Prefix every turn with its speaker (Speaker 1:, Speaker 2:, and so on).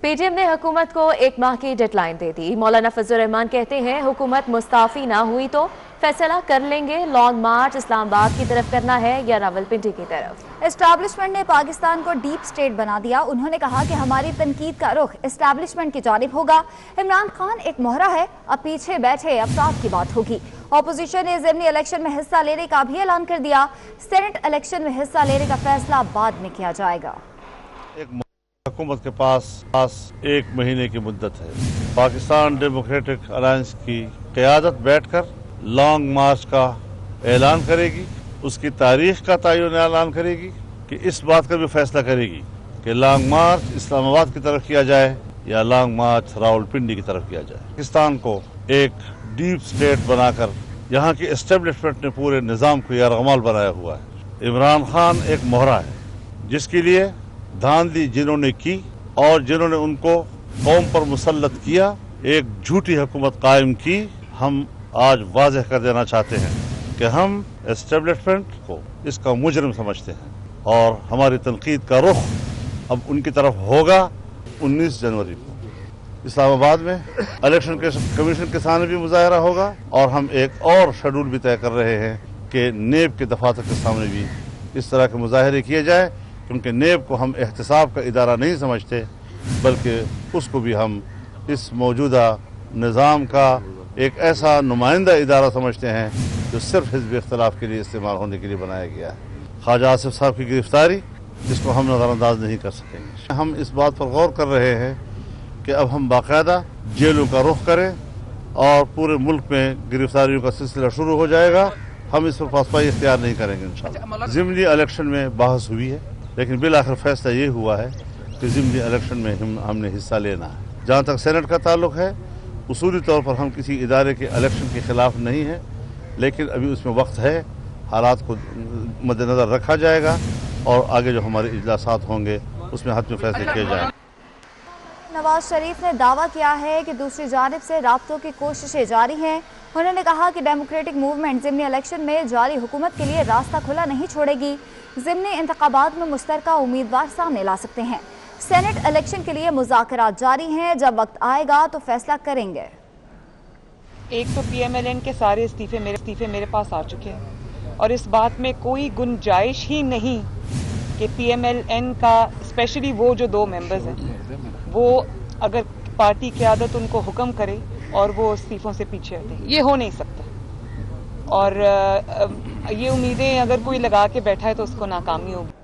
Speaker 1: P T M ने हुकूमत को एक माह की डेडलाइन दे दी। मौलाना फजल रहमान कहते हैं हुकूमत मुस्ताफी ना हुई तो फैसला कर लेंगे, लॉन्ग मार्च इस्लामाबाद की तरफ करना है या रावलपिंडी की तरफ।
Speaker 2: एस्टैब्लिशमेंट ने पाकिस्तान को डीप स्टेट बना दिया। उन्होंने कहा कि हमारी तनकीद का रुख एस्टैब्लिशमेंट की जानिब होगा। इमरान खान एक मोहरा है, अब पीछे बैठे अफराद की बात होगी। अपोजिशन ने ज़िमनी इलेक्शन में हिस्सा लेने का भी ऐलान कर दिया। सेनेट इलेक्शन में हिस्सा लेने का फैसला बाद में किया जाएगा।
Speaker 3: हुकूमत के पास एक महीने की मुद्दत है। पाकिस्तान डेमोक्रेटिक अलायंस की क़यादत बैठकर लॉन्ग मार्च का ऐलान करेगी, उसकी तारीख का तयन ऐलान करेगी कि इस बात का भी फैसला करेगी कि लॉन्ग मार्च इस्लामाबाद की तरफ किया जाए या लॉन्ग मार्च रावलपिंडी की तरफ किया जाए। पाकिस्तान को एक डीप स्टेट बनाकर यहाँ की एस्टेब्लिशमेंट ने पूरे निज़ाम को यारगमाल बनाया हुआ है। इमरान खान एक मोहरा है जिसके लिए धांधली जिन्होंने की और जिन्होंने उनको कौम पर मुसल्लत किया, एक झूठी हुकूमत कायम की। हम आज वाज़ेह कर देना चाहते हैं कि हम एस्टेब्लिशमेंट को इसका मुजरिम समझते हैं और हमारी तनकीद का रुख अब उनकी तरफ होगा। 19 जनवरी को इस्लामाबाद में इलेक्शन कमीशन के सामने भी मुजाहरा होगा और हम एक और शेड्यूल भी तय कर रहे हैं कि नेब के दफातर के सामने भी इस तरह के मुजाहरे किए जाए, क्योंकि नेब को हम एहतसाब का इदारा नहीं समझते बल्कि उसको भी हम इस मौजूदा निज़ाम का एक ऐसा नुमाइंदा इदारा समझते हैं जो सिर्फ हिज़्ब इख्तिलाफ के लिए इस्तेमाल होने के लिए बनाया गया है। ख्वाजा आसिफ साहब की गिरफ्तारी, इसको हम नज़रअंदाज नहीं कर सकेंगे। हम इस बात पर गौर कर रहे हैं कि अब हम बाकायदा जेलों का रुख करें और पूरे मुल्क में गिरफ्तारियों का सिलसिला शुरू हो जाएगा। हम इस पर पासपाई इख्तियार नहीं करेंगे इंशाअल्लाह। ज़िमनी इलेक्शन में बहस हुई है लेकिन बिल आखिर फैसला ये हुआ है कि ज़िमनी इलेक्शन में हमने हिस्सा लेना है। जहाँ तक सेनेट का ताल्लुक है, उसूली तौर पर हम किसी इदारे के इलेक्शन के खिलाफ नहीं हैं, लेकिन अभी उसमें वक्त है, हालात को मद्देनज़र रखा जाएगा और आगे जो हमारे इजलासात होंगे उसमें हतमी फैसले किए जाएंगे।
Speaker 2: नवाज शरीफ ने दावा किया है कि दूसरी जानिब से राब्तों की कोशिशें जारी हैं। उन्होंने कहा कि डेमोक्रेटिक मूवमेंट ज़िमनी इलेक्शन में जारी हुकूमत के लिए रास्ता खुला नहीं छोड़ेगी। ज़िमनी इंतखाबात में मुश्तरका उम्मीदवार सामने ला सकते हैं। सेनेट इलेक्शन के लिए मुज़ाकरात जारी हैं, जब वक्त आएगा तो फैसला करेंगे।
Speaker 4: एक तो PMLN के सारे इस्तीफे मेरे पास आ चुके हैं और इस बात में कोई गुंजाइश ही नहीं कि PMLN का स्पेशली वो जो 2 मेंबर्स हैं वो अगर पार्टी क़यादत उनको हुक्म करे और वो इस्तीफों से पीछे हटें, ये हो नहीं सकता। और ये उम्मीदें अगर कोई लगा के बैठा है तो उसको नाकामी होगी।